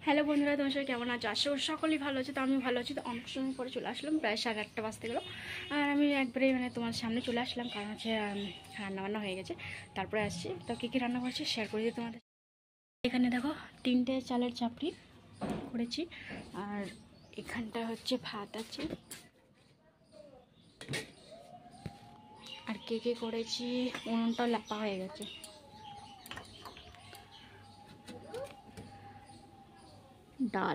Hello বন্ধুরা, তোমার সবাই কেমন আছো? আশা করি সকলেই ভালো আছে। তো আমি ভালো আছি। তো অনেক সময় পরে চলে আসলাম, প্রায় 8:30 বাজতে গেলো। আর আমি একবারে তোমার সামনে চলে আসলাম, কারণ হচ্ছে রান্নাবান্না হয়ে গেছে, তারপরে আসছি। তো কী কী রান্না করছি শেয়ার করে দিই তোমাদের। এখানে দেখো 3টে চালের চাপড়ি করেছি, আর এখানটা হচ্ছে ভাত আছে, আর কে করেছি উনুনটাও লাপা হয়ে গেছে। ডাল,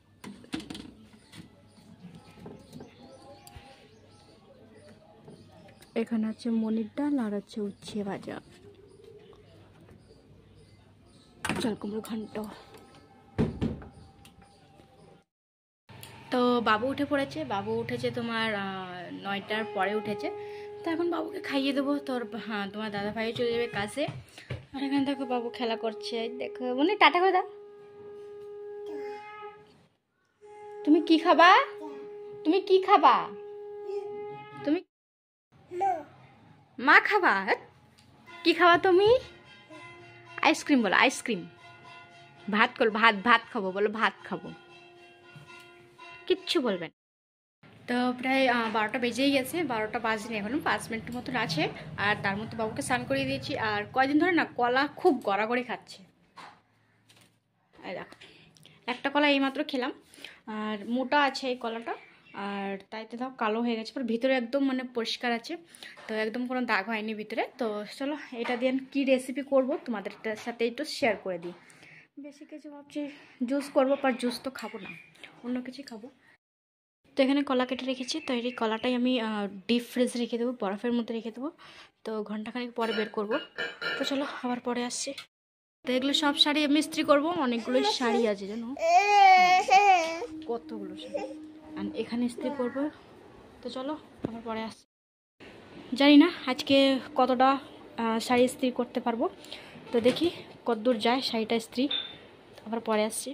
এখানে আছে মনির ডাল, আর হচ্ছে উচ্ছে ভাজা, চাল কুমড়ো ঘন্ট। তো বাবু উঠে পড়েছে, বাবু উঠেছে তোমার 9টার পরে উঠেছে। তো এখন বাবুকে খাইয়ে দেবো। তোমার দাদা ভাই চলে যাবে কাছে। আর এখানে দেখো বাবু খেলা করছে, দেখো মনে টাটা করে দাও। তুমি কি খাবা? তুমি কি খাবা? তুমি মা খাবা? কি খাবা তুমি? আইসক্রিম বলো, আইসক্রিম। ভাত করো, ভাত ভাত খাবো বলো, ভাত খাবো। কিচ্ছু বলবেন। তো প্রায় 12টা বেজেই গেছে, 12টা বাজেনি, এখনো 5 মিনিটের মতন আছে। আর তার মধ্যে বাবুকে স্নান করিয়ে দিয়েছি। আর কয়দিন ধরে না কলা খুব গড়াগড়ি খাচ্ছে। এই দেখো, একটা কলা এইমাত্র খেলাম, আর মোটা আছে এই কলাটা, আর তাইতে দাও কালো হয়ে গেছে, ভিতরে একদম মানে পরিষ্কার আছে, তো একদম কোনো দাগ হয়নি ভিতরে। তো চলো এটা দিয়ে কী রেসিপি করবো তোমাদের সাথে একটু শেয়ার করে দিই। বেশি কিছু ভাবছি জুস করবো, বাট জুস তো খাবো না, অন্য কিছুই খাবো। তো এখানে কলা কেটে রেখেছি, তো এই কলাটাই আমি ডিপ ফ্রিজে রেখে দেবো, বরফের মধ্যে রেখে দেবো। তো ঘন্টাখানেক পরে বের করব। তো চলো আবার পরে আসছি। তো এগুলো সব শাড়ি আমি ইস্ত্রি করবো, অনেকগুলোই শাড়ি আছে জানো, কতগুলো শাড়ি, আর এখানে ইস্ত্রি করবো। তো চলো আবার পরে আসছি। জানি না আজকে কতটা শাড়ি ইস্ত্রি করতে পারবো, তো দেখি কতদূর যায় শাড়িটা ইস্ত্রি, আবার পরে আসছি।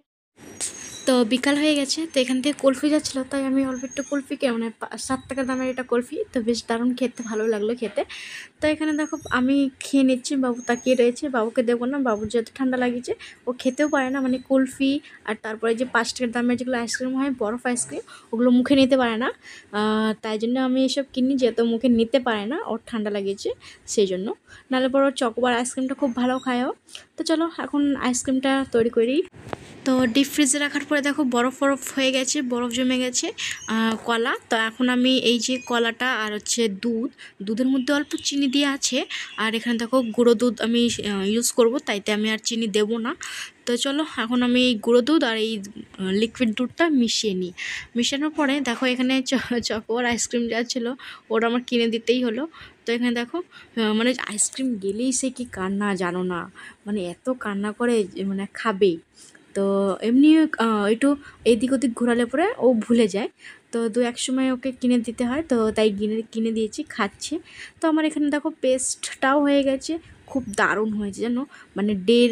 তো বিকাল হয়ে গেছে, তো এখান থেকে কুলফি যাচ্ছিলো, তাই আমি অল্প একটু কুলফিকে মানে 7 টাকা দামের এটা কুলফি, তো বেশ দারুণ খেতে, ভালো লাগলো খেতে। তো এখানে দেখো আমি খেয়ে নিচ্ছি, বাবু তাকিয়ে রয়েছে, বাবুকে দেবো না, বাবুর যেহেতু ঠান্ডা লাগিয়েছে, ও খেতেও পারে না, মানে কুলফি আর তারপরে যে 5 টাকার দামের যেগুলো আইসক্রিম হয়, বরফ আইসক্রিম, ওগুলো মুখে নিতে পারে না। তাই জন্য আমি এসব কিনি, যেহেতু মুখে নিতে পারে না, ওর ঠান্ডা লাগিয়েছে সেই জন্য। নাহলে পর ওর চকোবার আইসক্রিমটা খুব ভালো খায়ও। তো চলো এখন আইসক্রিমটা তৈরি করি। তো ডিপ ফ্রিজে রাখার পরে দেখো বরফ বরফ হয়ে গেছে, বরফ জমে গেছে কলা। তো এখন আমি এই যে কলাটা আর হচ্ছে দুধের মধ্যে অল্প চিনি দিয়ে আছে, আর এখানে দেখো গুঁড়ো দুধ আমি ইউজ করব, তাইতে আমি আর চিনি দেব না। তো চলো এখন আমি এই গুঁড়ো দুধ আর এই লিকুইড দুধটা মিশিয়ে নিই। মিশানোর পরে দেখো এখানে চকোবার আইসক্রিম যা ছিল ওটা আমার কিনে দিতেই হলো। তো এখানে দেখো মানে আইসক্রিম গেলেই সে কি কান্না জানো না, মানে এত কান্না করে, মানে খাবেই। তো এমনি একটু এদিক ওদিক ঘোরালে পরে ও ভুলে যায়, তো এক সময় ওকে কিনে দিতে হয়, তো তাই কিনে দিয়েছি, খাচ্ছে। তো আমার এখানে দেখো পেস্টটাও হয়ে গেছে, খুব দারুণ হয়েছে জানো, মানে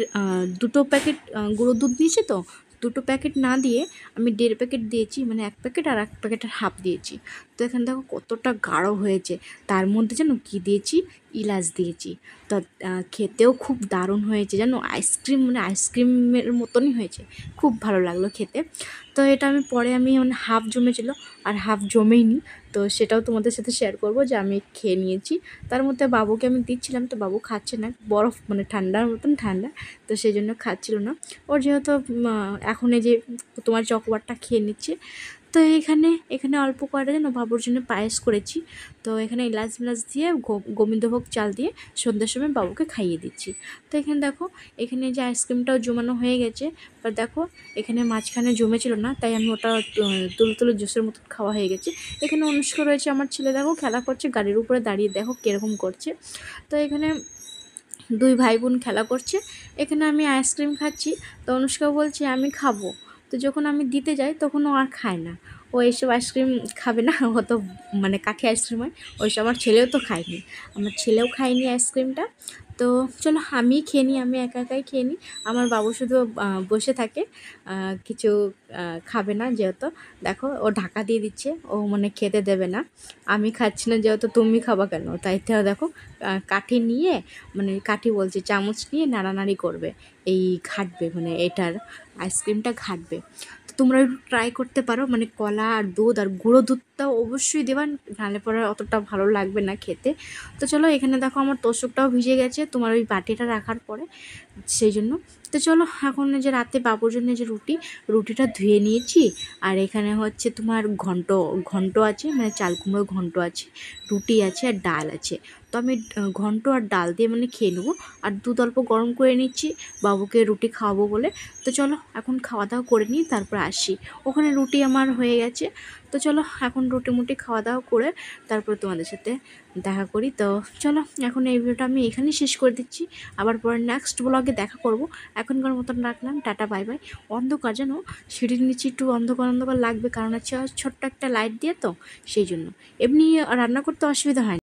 2 প্যাকেট গুঁড়ো দুধ দিয়েছে, তো 2 প্যাকেট না দিয়ে আমি 1.5 প্যাকেট দিয়েছি, মানে 1 প্যাকেট আর 1 প্যাকেটের হাফ দিয়েছি। তো এখানে দেখো কতটা গাঢ় হয়েছে, তার মধ্যে যেন কী দিয়েছি, ইলাচ দিয়েছি। তো খেতেও খুব দারুণ হয়েছে জানো, আইসক্রিম মানে আইসক্রিমের মতনই হয়েছে, খুব ভালো লাগলো খেতে। তো এটা আমি পরে মানে হাফ জমেছিল, আর হাফ জমেইনি, তো সেটাও তোমাদের সাথে শেয়ার করব যে আমি খেয়ে নিয়েছি। তার মধ্যে বাবুকে আমি দিচ্ছিলাম, তো বাবু খাচ্ছে না, বরফ মানে ঠান্ডার মতন ঠান্ডা, তো সেই জন্য খাচ্ছিল না। ওর যেহেতু এখন এই যে তোমার চকোবারটা খেয়ে নিচ্ছে। তো এখানে অল্প করে যেন বাবুর জন্য পায়েস করেছি। তো এখানে ইলাচ মিলাচ দিয়ে গোবিন্দভোগ চাল দিয়ে সন্ধ্যার সময় বাবুকে খাইয়ে দিচ্ছি। তো এখানে দেখো এখানে যে আইসক্রিমটাও জমানো হয়ে গেছে, বা দেখো এখানে মাঝখানে জমেছিল না, তাই আমি ওটা তুলে জুসের মতো খাওয়া হয়ে গেছে। এখানে অনুষ্কা রয়েছে, আমার ছেলে দেখো খেলা করছে গাড়ির উপরে দাঁড়িয়ে, দেখো কীরকম করছে। তো এখানে 2 ভাই বোন খেলা করছে, এখানে আমি আইসক্রিম খাচ্ছি। তো অনুষ্কা বলছে আমি খাবো, তো যখন আমি দিতে যাই তখন ও আর খায় না, ও ও এইসব আইসক্রিম খাবে না, ও তো মানে কাঠি আইসক্রিম হয় ওইসব। আমার ছেলেও তো খায়নি, আমার ছেলেও খায়নি আইসক্রিমটা। তো চলো আমি খেয়ে নিই, আমি একা একাই খেয়ে নিই। আমার বাবু শুধু বসে থাকে, কিছু খাবে না যেহেতু। দেখো ও ঢাকা দিয়ে দিচ্ছে, ও মানে খেতে দেবে না। আমি খাচ্ছি না যেহেতু, তুমি খাবা কেন? তাই তো দেখো কাঠি নিয়ে, মানে কাঠি বলছি, চামচ নিয়ে নাড়ানাড়ি করবে, এই ঘাটবে, মানে এটার আইসক্রিমটা ঘাটবে। তো তোমরা একটু ট্রাই করতে পারো, মানে কলা আর দুধ আর গুঁড়ো দুধটাও অবশ্যই দেবা, নাহলে পরে অতটা ভালো লাগবে না খেতে। তো চলো এখানে দেখো আমার তোষকটাও ভিজে গেছে তোমার ওই বাটিটা রাখার পরে, সেই জন্য। তো চলো এখন যে রাতে বাবুর জন্য যে রুটিটা ধুয়ে নিয়েছি। আর এখানে হচ্ছে তোমার ঘন্ট ঘন্ট আছে, মানে চাল কুমড়োর ঘন্ট আছে, রুটি আছে আর ডাল আছে। তো আমি ঘন্ট আর ডাল দিয়ে মানে খেয়ে নেবো। আর দুধ অল্প গরম করে নিচ্ছি বাবুকে রুটি খাওয়াবো বলে। তো চলো এখন খাওয়া দাওয়া করে নিই, তারপর আসি। ওখানে রুটি আমার হয়ে গেছে। তো চলো এখন রুটি মুটি খাওয়া দাওয়া করে তারপর তোমাদের সাথে দেখা করি। তো চলো এখন এই ভিডিওটা আমি এখানেই শেষ করে দিচ্ছি, আবার পরে নেক্সট ব্লগে দেখা করব। এখনকার মতন রাখলাম, টাটা বাই বাই। অন্ধকার জানো, সিঁড়ির নিচে একটু অন্ধকার অন্ধকার লাগবে, কারণ হচ্ছে ছোট্ট একটা লাইট দিয়ে তো, সেই জন্য। এমনি রান্না করতে অসুবিধা হয় না।